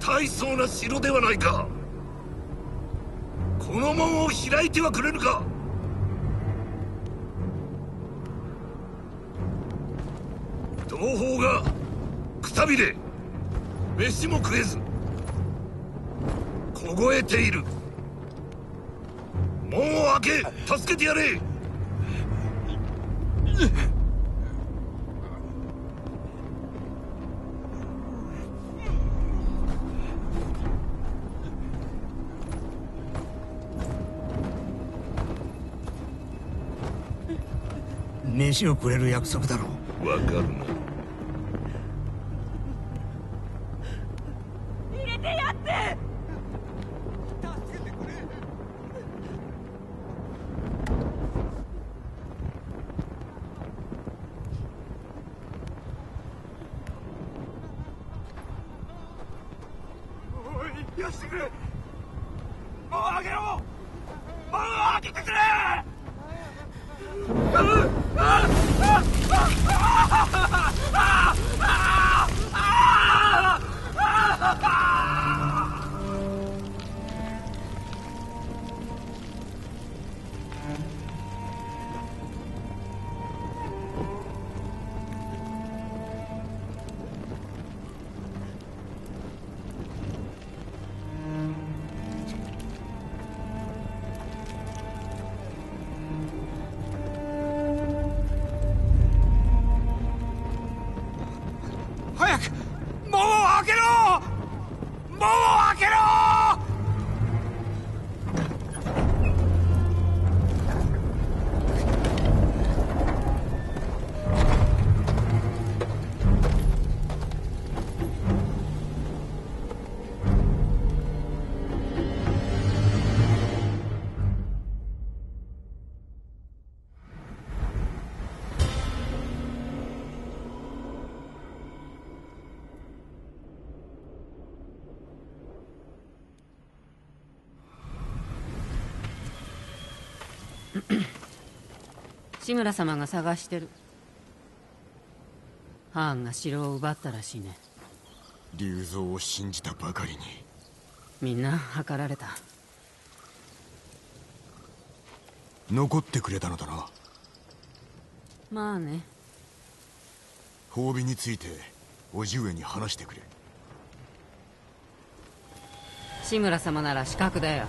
大層な城ではないか。この門を開いてはくれぬか。同胞がくたびれ飯も食えず凍えている。門を開け助けてやれ。 飯をくれる約束だろう。 わかるな。 入れてやって。 助けてくれ。おい、よしてくれ。門を開けろ。門を開けてくれ。早く門を開けろ。門を開けろ。 志村様が探してる。ハーンが城を奪ったらしいね。 竜蔵を信じたばかりに。 みんな計られた。 残ってくれたのだな。 まあね。 褒美について叔父上に話してくれ。 志村様なら資格だよ。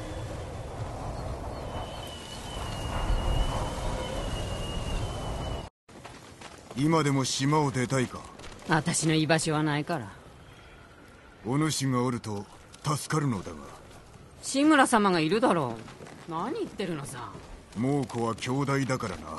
今でも島を出たいか。 私の居場所はないから。 お主がおると助かるのだが。 志村様がいるだろう。何言ってるのさ。 猛虎は兄弟だからな。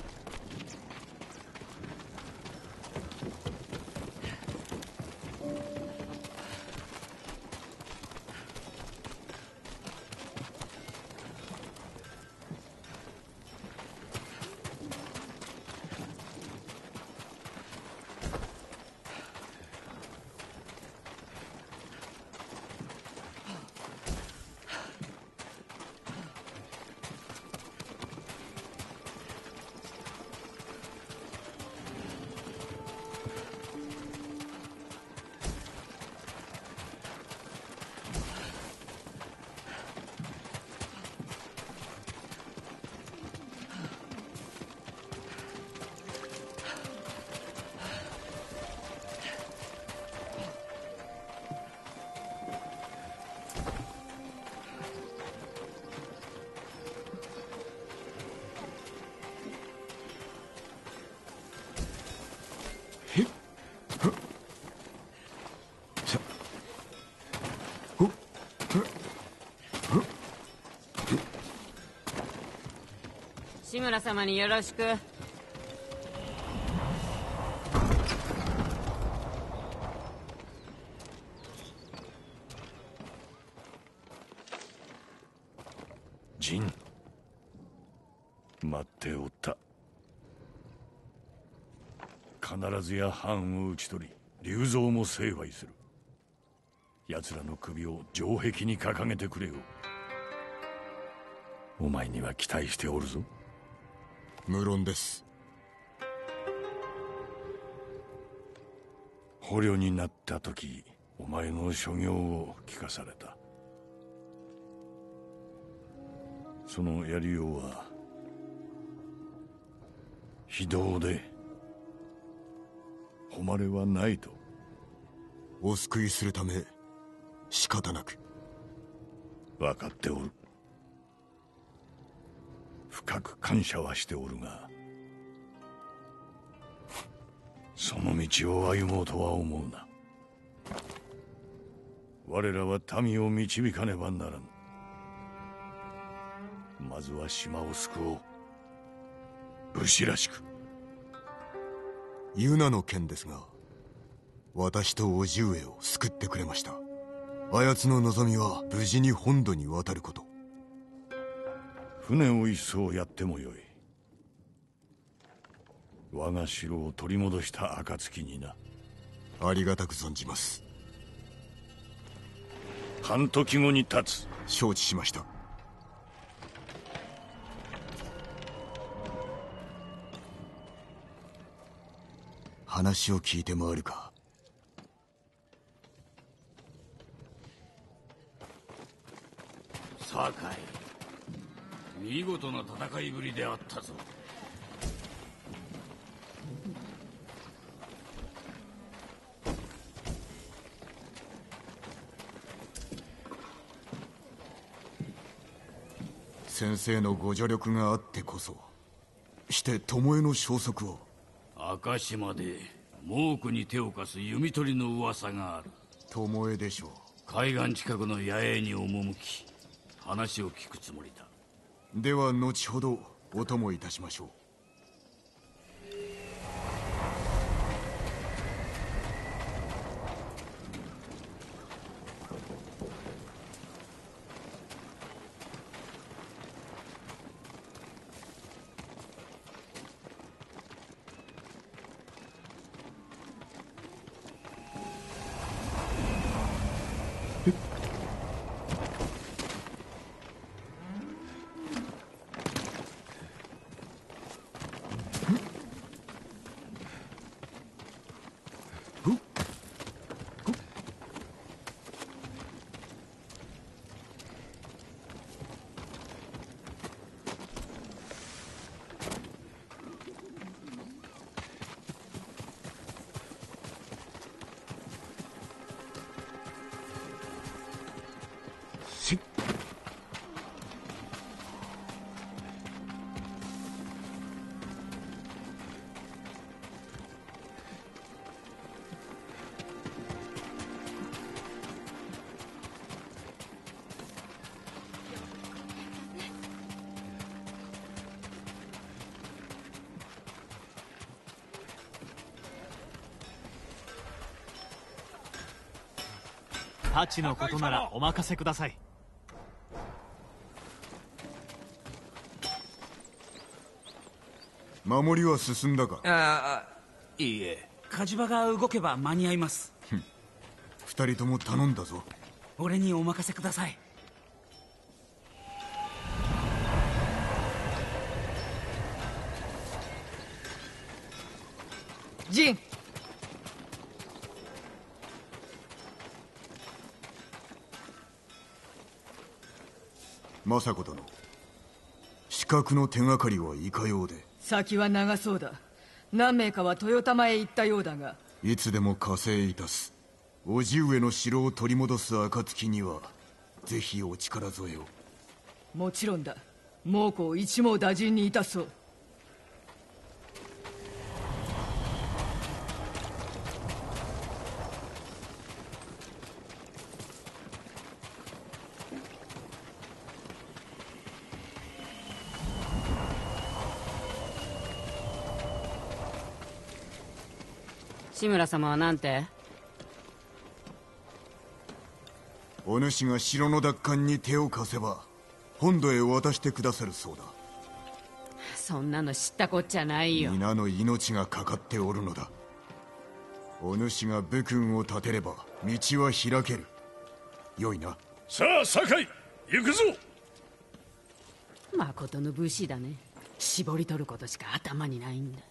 志村様によろしく。 ジン、待っておった。必ずや藩を討ち取り竜蔵も成敗する。奴らの首を城壁に掲げてくれよ。お前には期待しておるぞ。 無論です。 捕虜になった時、己お前の所業を聞かされた。そのやりようは非道で誉れはないと。 お救いするため仕方なく。 分かっておる。深く感謝はしておるが、その道を歩もうとは思うな。我らは民を導かねばならぬ。まずは島を救おう。武士らしく。 ユナの件ですが、私と叔父上を救ってくれました。あやつの望みは無事に本土に渡ること。 船を一艘やってもよい。我が城を取り戻した暁にな。 ありがたく存じます。 半時後に立つ。 承知しました。話を聞いて回るか。 酒井、見事な戦いぶりであったぞ。 先生のご助力があってこそして巴の消息を。 赤島で猛虎に手を貸す弓取りの噂がある。 巴でしょう。 海岸近くの野営に赴き話を聞くつもりだ。 では後ほどお供いたしましょう。 太刀のことならお任せください。 守りは進んだか。 いいえ、火事場が動けば間に合います。 二人とも頼んだぞ。 俺にお任せください。 ジン、 政子殿、刺客の手がかりはいかようで。 先は長そうだ。何名かは豊玉へ行ったようだが。 いつでも加勢いたす。叔父上の城を取り戻す暁にはぜひお力添えを。 もちろんだ。猛虎を一網打尽にいたそう。 志村様はなんて？ お主が城の奪還に手を貸せば本土へ渡してくださるそうだ。 そんなの知ったこっちゃないよ。 皆の命がかかっておるのだ。お主が武君を立てれば道は開ける。よいな。 さあ酒井、行くぞ。 まことの武士だね。絞り取ることしか頭にないんだ。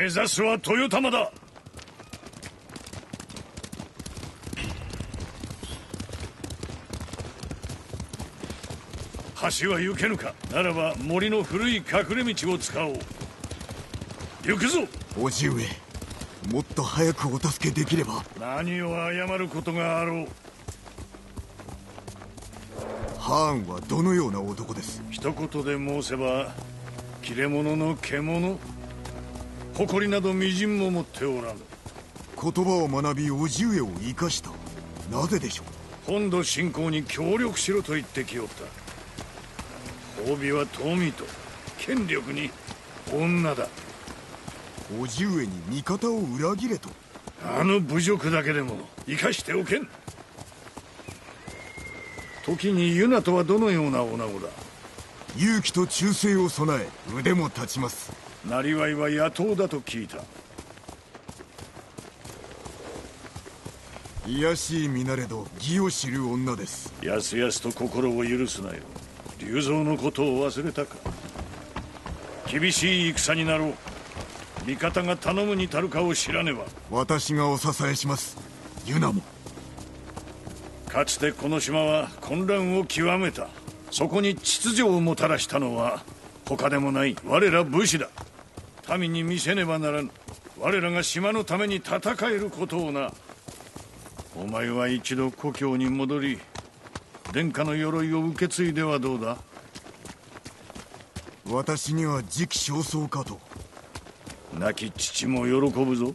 目指すは豊玉だ。橋は行けぬか。ならば森の古い隠れ道を使おう。行くぞ。 叔父上、もっと早くお助けできれば。 何を謝ることがあろう。 ハーンはどのような男です？ 一言で申せば切れ者の獣。誇りなどみじんも持っておらぬ。 言葉を学び叔父上を生かした。なぜでしょう？ 本土侵攻に協力しろと言ってきおった。褒美は富と権力に女だ。 叔父上に味方を裏切れと？ あの侮辱だけでも生かしておけん。時にユナとはどのような女子だ？ 勇気と忠誠を備え腕も立ちます。 なりわいは野党だと聞いた。 卑しい身なれど義を知る女です。 やすやすと心を許すなよ。龍蔵のことを忘れたか。厳しい戦になろう。味方が頼むに足るかを知らねば。 私がお支えします。ユナも。 かつてこの島は混乱を極めた。そこに秩序をもたらしたのは他でもない我ら武士だ。民に見せねばならぬ。我らが島のために戦えることをな。お前は一度故郷に戻り殿下の鎧を受け継いではどうだ？ 私には時期尚早かと。 亡き父も喜ぶぞ。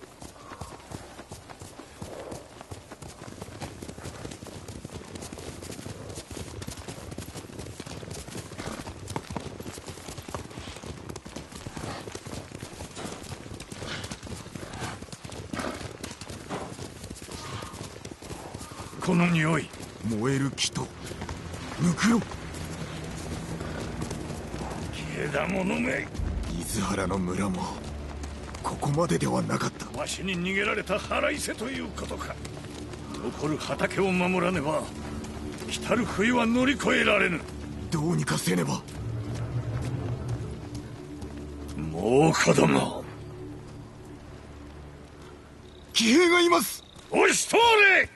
この匂い。 燃える木とムクロ。 けだものめ。 水原の村もここまでではなかった。 わしに逃げられた腹いせということか。残る畑を守らねば来たる冬は乗り越えられぬ。 どうにかせねば。 もう子供。 騎兵がいます。 押し通れ。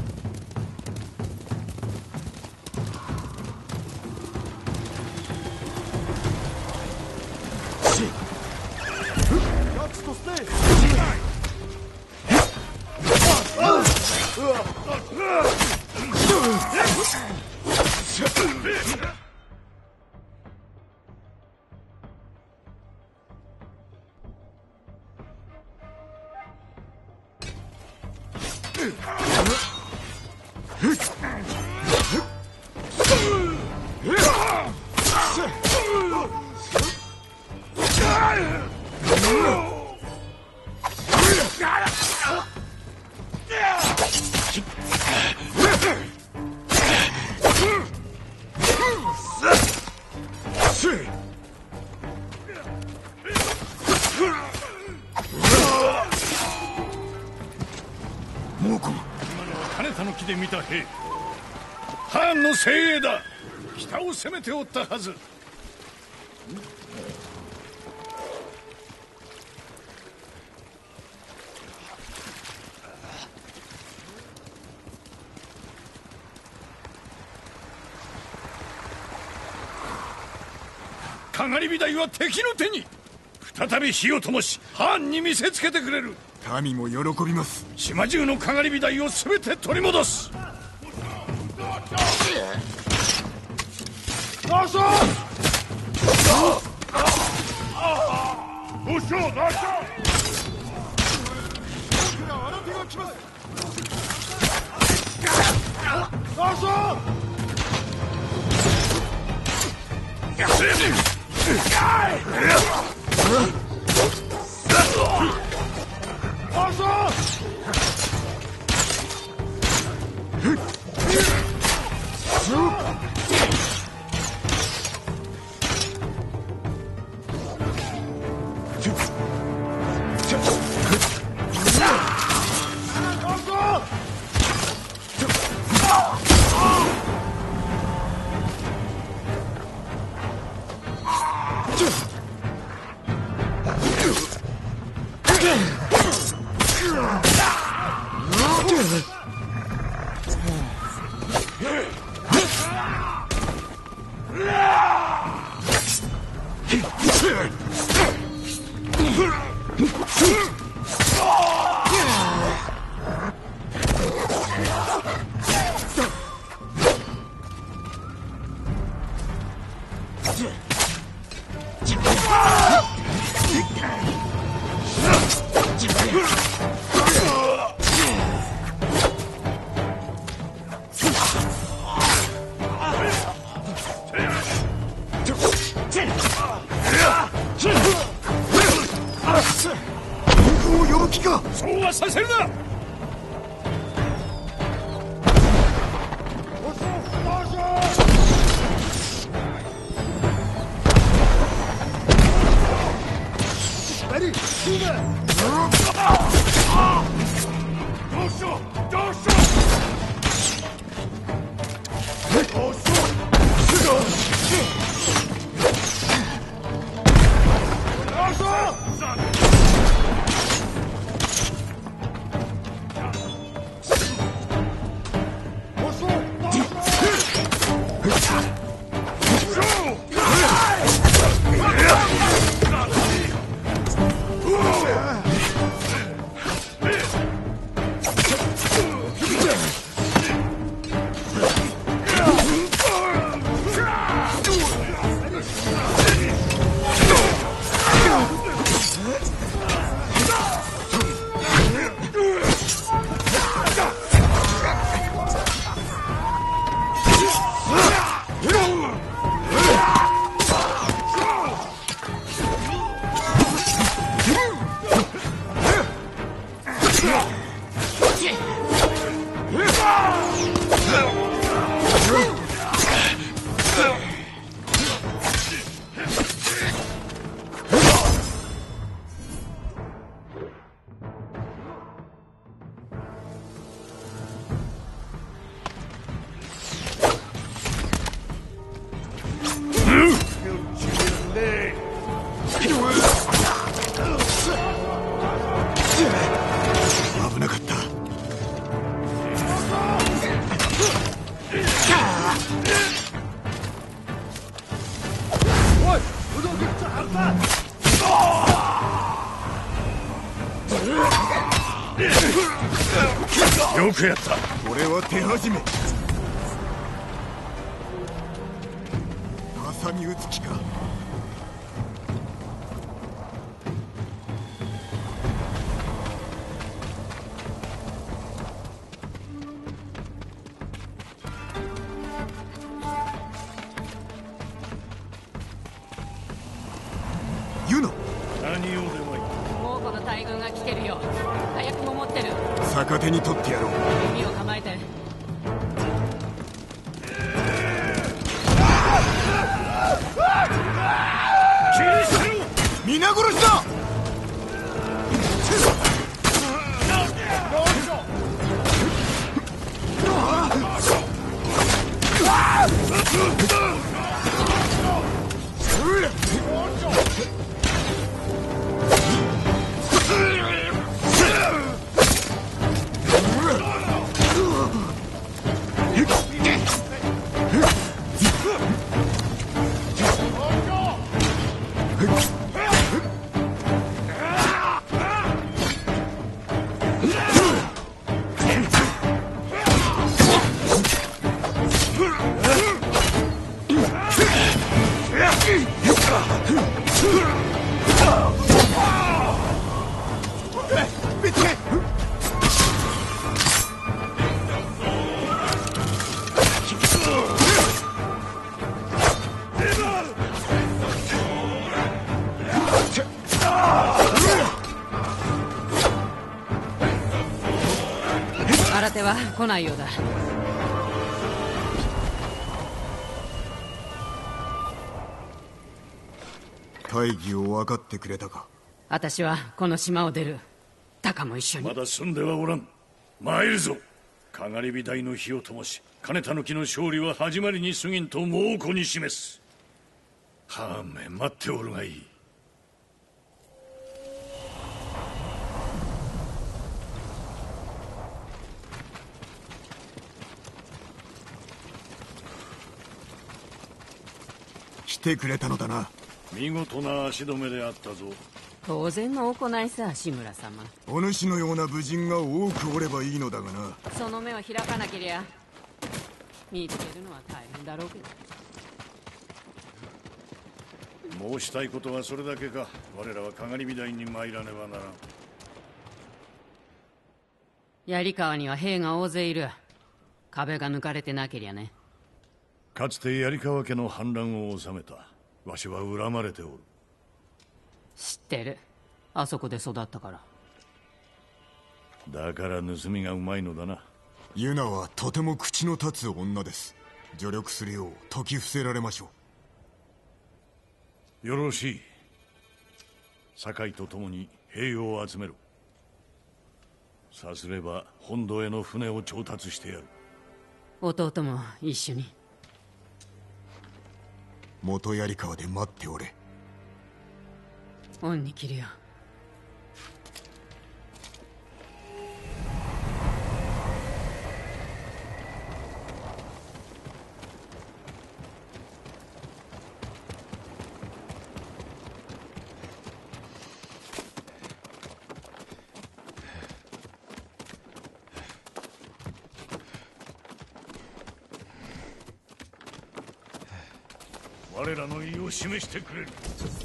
で見た兵、ハーンの精鋭だ。北を攻めておったはず。かがり火台は敵の手に。再び火を灯しハーンに見せつけてくれる。 民も喜びます。 島中のかがり火台を全て取り戻す。 そうはさせるな。 危なかった。 よくやった。 これは手始め。挟み撃つ気か。ユノ、 何をでもいい。 猛虎の大軍が来てるよ。火薬も持ってる。 逆手に取ってやろう。 弓を構えて。 切り捨てろ。 皆殺しだ。 新手は来ないようだ。 大義を分かってくれたか。 私はこの島を出る。タカも一緒に。 まだ済んではおらん。参るぞ。かがり火台の火を灯し、金狸の勝利は始まりに過ぎんと猛虎に示す。はめ待っておるがいい。 てくれたのだな。 見事な足止めであったぞ。 当然の行いさ、志村様。 お主のような武人が多くおればいいのだがな。 その目を開かなけりゃ見つけるのは大変だろうけど。 申したいことはそれだけか。我らはかがり火台に参らねばならん。 槍川には兵が大勢いる。壁が抜かれてなけりゃね。 かつて槍川家の反乱を収めたわしは恨まれておる。 知ってる。あそこで育ったから。 だから盗みがうまいのだな。 ユナはとても口の立つ女です。助力するよう説き伏せられましょう。よろしい。堺と共に兵を集めろ。さすれば本土への船を調達してやる。 弟も一緒に。 元槍川で待っておれ。 恩に着るよ。 我らの意を示してくれる。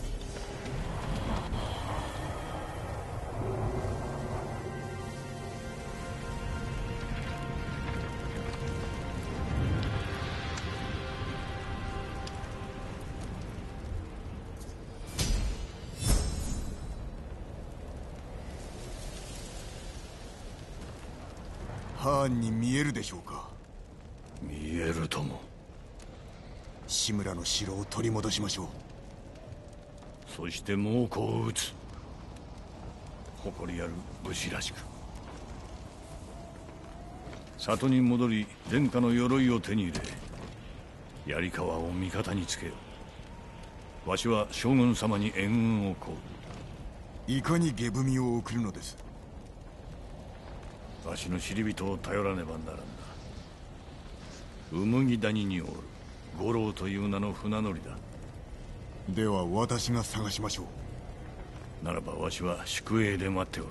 ハーンに見えるでしょうか。 見えるとも。 志村の城を取り戻しましょう。 そして猛虎を撃つ。誇りある武士らしく。里に戻り殿下の鎧を手に入れ、槍川を味方につけよう。わしは将軍様に援軍を請う。 いかに下踏みを送るのです。 わしの知り人を頼らねばならんな。麦谷におる五郎という名の船乗りだ。 では私が探しましょう。ならばわしは宿営で待っておる。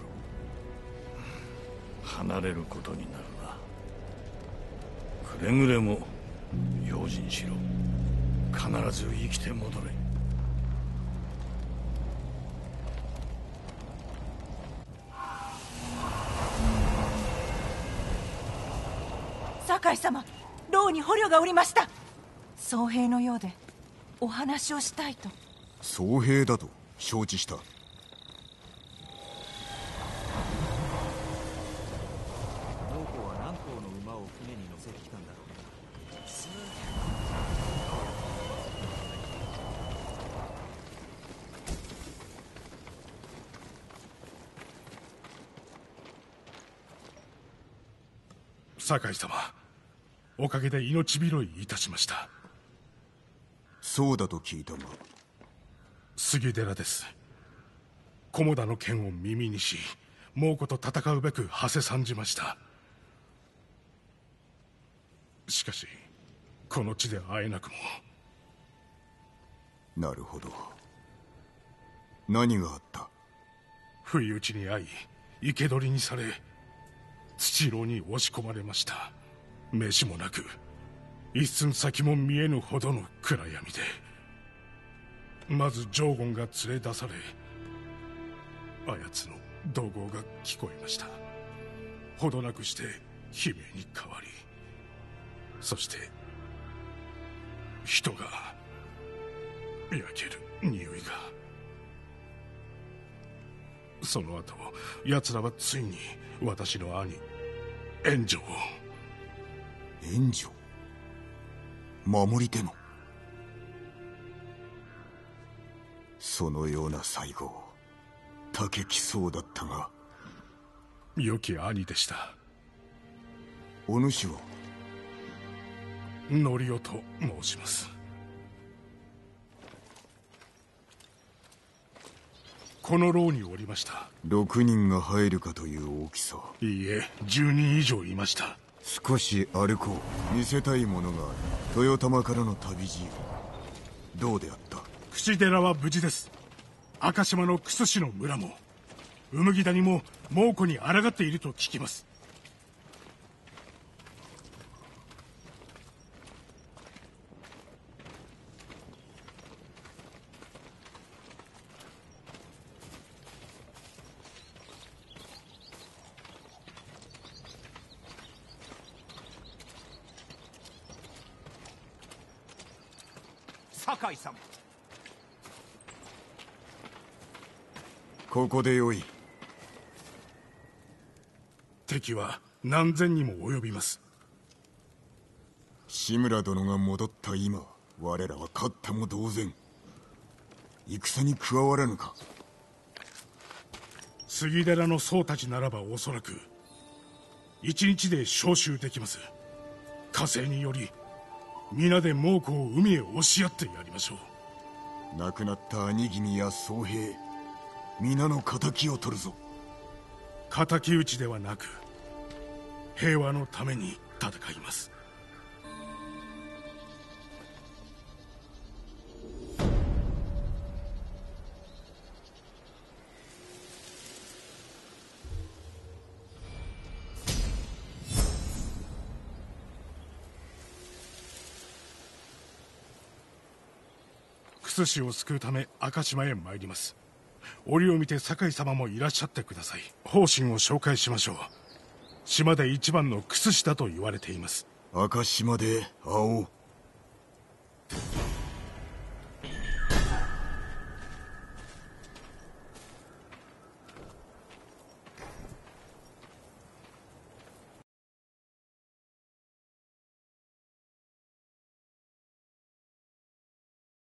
離れることになるな。くれぐれも用心しろ。必ず生きて戻れ。 堺様、牢に捕虜がおりました。僧兵のようでお話をしたいと。 僧兵だと承知した。どこは何頭の馬を船に乗せてきたんだろう。 堺様、おかげで命拾いいたしました。 そうだと聞いたが。 杉寺です。菰田の剣を耳にし、猛虎と戦うべく馳せ参じました。しかしこの地で会えなくも。 なるほど。何があった。 不意打ちに遭い生け捕りにされ、土牢に押し込まれました。飯もなく一寸先も見えぬほどの暗闇で、まずジョーゴンが連れ出され、あやつの怒号が聞こえました。ほどなくして悲鳴に変わり、そして人が焼ける匂いが。その後奴らはついに私の兄援助を。 援助？守り手の？そのような最後、たけきそうだったが。 良き兄でした。 お主は？ ノリオと申します。この牢におりました。 6人が入るかという大きさ。 いいえ、10人以上いました。 少し歩こう。見せたいものがある。豊玉からの旅路。 どうであった？ 櫛寺は無事です。赤島のクス氏の村もウムギ谷も猛虎に抗っていると聞きます。 酒井様、 ここでよい。 敵は何千にも及びます。 志村殿が戻った今、我らは勝ったも同然。戦に加わらぬか？ 杉寺の僧たちならばおそらく一日で召集できます。加勢により皆で猛虎を海へ押し合ってやりましょう。亡くなった兄君や僧兵皆の敵を取るぞ。 敵討ちではなく平和のために戦います。クス氏を救うため赤島へ参ります。折を見て酒井様もいらっしゃってください。方針を紹介しましょう。島で一番のクス氏だと言われています。 赤島で会おう。